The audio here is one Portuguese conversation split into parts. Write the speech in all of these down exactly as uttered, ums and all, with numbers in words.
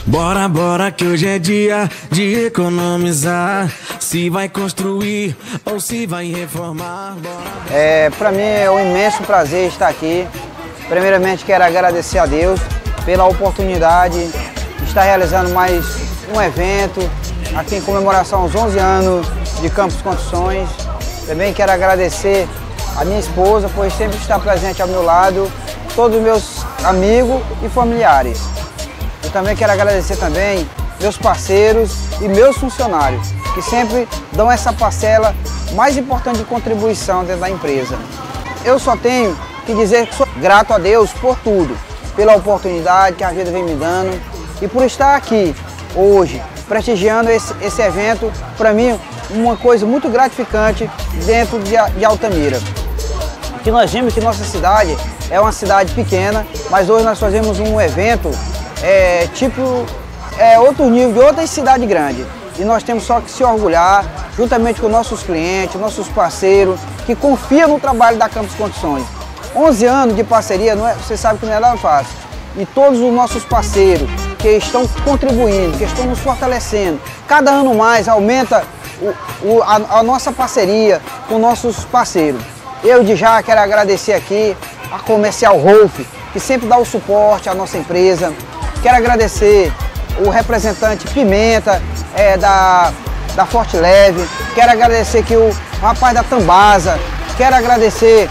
Bora, bora que hoje é dia de economizar. Se vai construir ou se vai reformar, bora. É, para mim é um imenso prazer estar aqui. Primeiramente quero agradecer a Deus pela oportunidade de estar realizando mais um evento aqui em comemoração aos onze anos de Campos Construções. Também quero agradecer a minha esposa por sempre estar presente ao meu lado, todos os meus amigos e familiares. Eu também quero agradecer também meus parceiros e meus funcionários, que sempre dão essa parcela mais importante de contribuição dentro da empresa. Eu só tenho que dizer que sou grato a Deus por tudo, pela oportunidade que a vida vem me dando e por estar aqui hoje, prestigiando esse, esse evento, para mim, uma coisa muito gratificante dentro de, de Altamira. Que nós vimos que nossa cidade é uma cidade pequena, mas hoje nós fazemos um evento é, tipo é, outro nível de outra cidade grande. E nós temos só que se orgulhar, juntamente com nossos clientes, nossos parceiros, que confiam no trabalho da Campos Construções. onze anos de parceria, não é, você sabe que não é nada fácil. E todos os nossos parceiros que estão contribuindo, que estão nos fortalecendo, cada ano mais aumenta o, o, a, a nossa parceria com nossos parceiros. Eu de já quero agradecer aqui a Comercial Rolf, que sempre dá o suporte à nossa empresa. Quero agradecer o representante Pimenta, é, da, da Forte Leve. Quero agradecer aqui o rapaz da Tambasa. Quero agradecer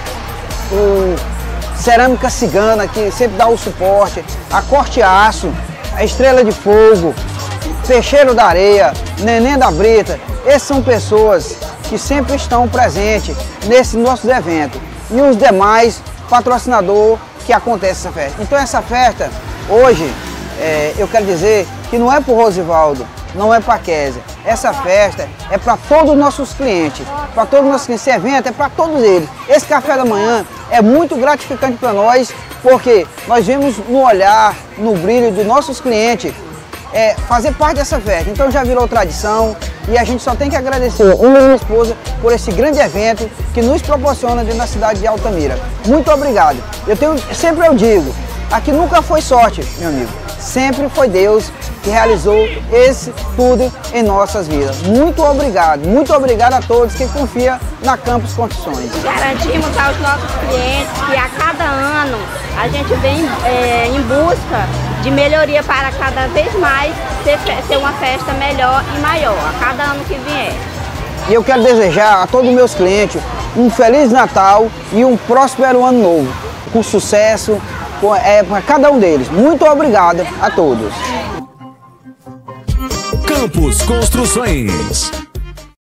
o Cerâmica Cigana, que sempre dá o suporte. A Corte Aço, a Estrela de Fogo, Peixeiro da Areia, Neném da Brita. Essas são pessoas que sempre estão presentes nesses nossos eventos. E os demais patrocinadores que acontecem essa festa. Então essa festa, hoje, é, eu quero dizer que não é para o Rosivaldo, não é para a Kézia. Essa festa é para todos os nossos clientes, para todos os nossos clientes. Esse evento é para todos eles. Esse café da manhã é muito gratificante para nós, porque nós vemos no olhar, no brilho dos nossos clientes, é, fazer parte dessa festa. Então já virou tradição e a gente só tem que agradecer eu e minha esposa por esse grande evento que nos proporciona dentro da cidade de Altamira. Muito obrigado. Eu tenho, sempre eu digo, aqui nunca foi sorte, meu amigo. Sempre foi Deus que realizou esse tudo em nossas vidas. Muito obrigado, muito obrigado a todos que confiam na Campos Construções. Garantimos aos nossos clientes que a cada ano a gente vem é, em busca de melhoria para cada vez mais ser, ser uma festa melhor e maior, a cada ano que vier. E eu quero desejar a todos os meus clientes um Feliz Natal e um próspero Ano Novo, com sucesso, é, para cada um deles. Muito obrigado a todos. Campos Construções.